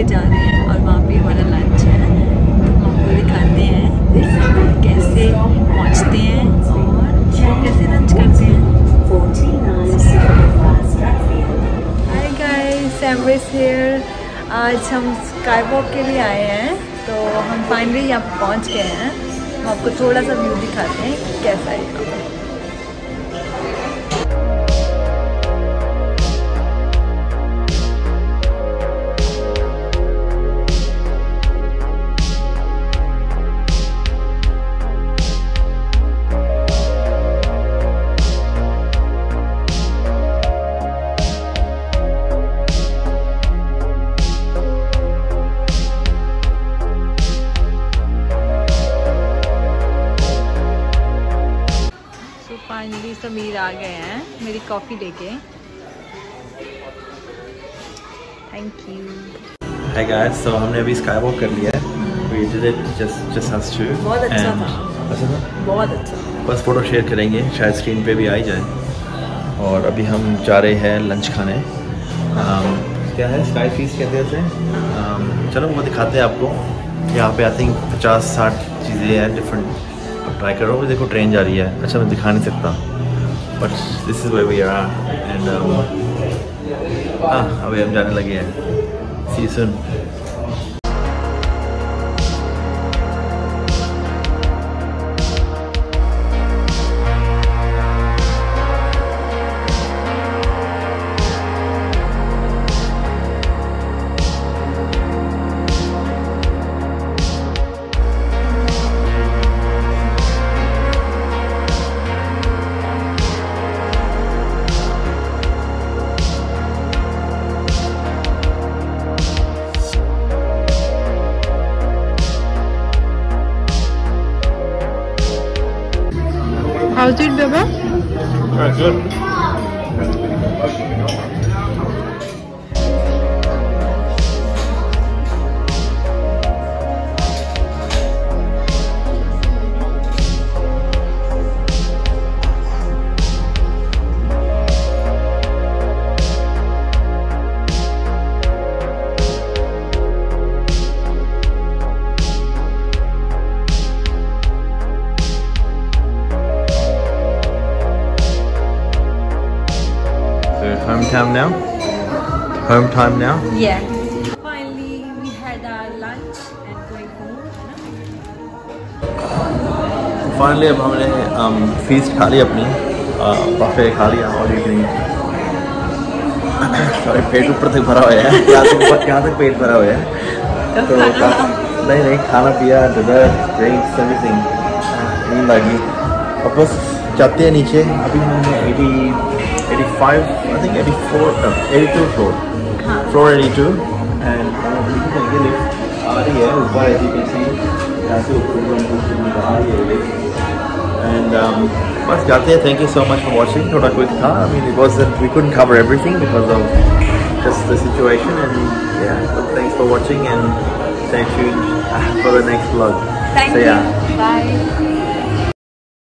जा रहे हैं और वहाँ पे हमारा लंच है। हम आपको दिखाते हैं कैसे पहुँचते हैं और कैसे लंच करते हैं। Hi guys, Samaris here. आज हम स्काई वॉक के लिए आए हैं, तो हम फाइनली यहाँ पहुँच गए हैं। हम आपको थोड़ा सा व्यू दिखाते हैं कैसा है यहाँ पे। फाइनली समीर आ गए हैं मेरी कॉफ़ी लेके। Thank you. Hi guys, so हमने अभी स्काई वॉक कर लिया है। We did it just us two. बहुत अच्छा था। अच्छा था? बहुत अच्छा। बस फोटो शेयर करेंगे, शायद स्क्रीन पे भी आ ही जाए। और अभी हम जा रहे हैं लंच खाने। क्या है, SkyFeast कहते हैं। चलो वो दिखाते हैं आपको। यहाँ पे आई थिंक 50-60 चीज़ें हैं डिफरेंट। ट्राई करो। देखो ट्रेन जा रही है। अच्छा मैं दिखा नहीं सकता, but this is where we are and अभी हम जाने लगे हैं। See you soon. How's it, Baba? Very good. Home time now? Home time now? Yeah. Finally, we had our lunch and going home. Finally, अब हमने feast खा ली अपनी, buffet खा लिया all evening. Sorry, पेट ऊपर तक भरा हुआ है। यहाँ तक पेट भरा हुआ है। तो नहीं खाना पिया, डिनर, ड्रिंक्स, एवरीथिंग। नींद आ गई। अब बस जाते हैं नीचे। अभी हमने 85, I think 84, no, 82 floor. Floor 82 and lift आ रही है ऊपर, as you can see, यहाँ से ऊपर आ रही है लिफ्ट। And बस जाते हैं। Thank you so much for watching. थोड़ा क्विक था। I mean it wasn't, we couldn't cover everything because of just the situation, and yeah, but thanks for watching and stay tuned for the next vlog. Thank you. Bye.